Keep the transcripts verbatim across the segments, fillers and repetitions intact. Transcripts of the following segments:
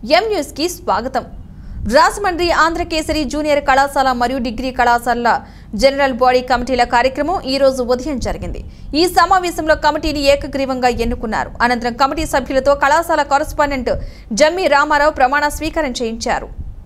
M news కి స్వాగతం. Rajahmundry Andhrakesari junior కళాశాల మరియు డిగ్రీ కళాశాలల జనరల్ బాడీ కమిటీల కార్యక్రమం ఈ రోజు ఉదయం జరిగింది. ఈ సమావేశంలో కమిటీని ఏకగ్రీవంగా ఎన్నుకున్నారు. అనంతరం కమిటీ సభ్యులతో కళాశాల కరెస్పాండెంట్ జమ్మి రామారావు ప్రమాణ స్వీకారం చేయించారు.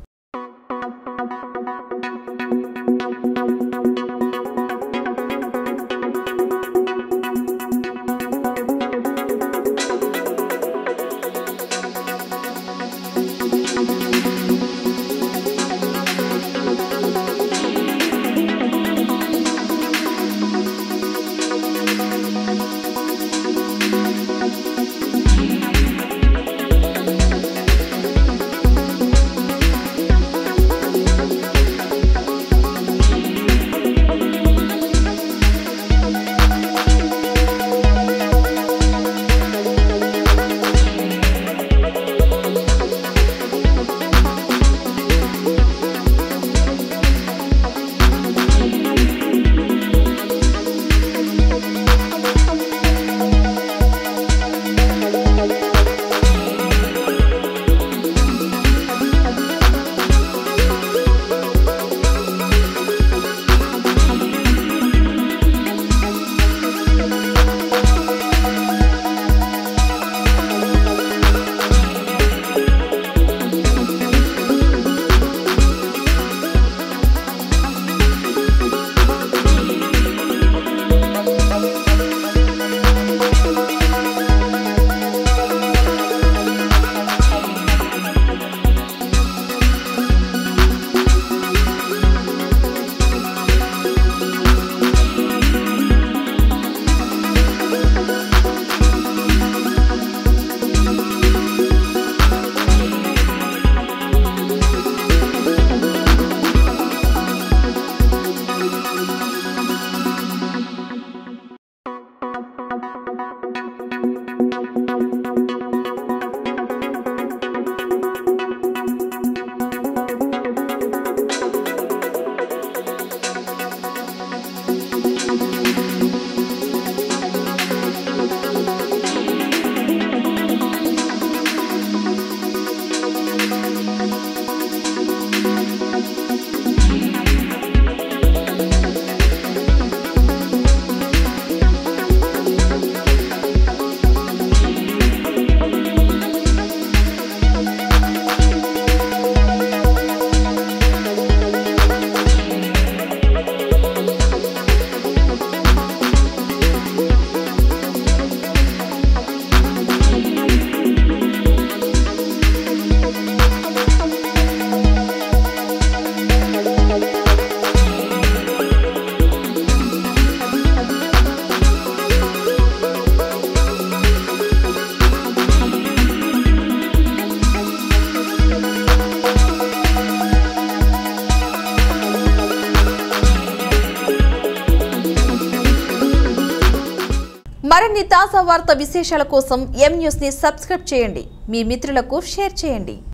మరిన్ని తాజా వార్తా విశేషాల కోసం ఎం న్యూస్ ని సబ్స్క్రైబ్ చేయండి. మీ మిత్రులకు షేర్ చేయండి.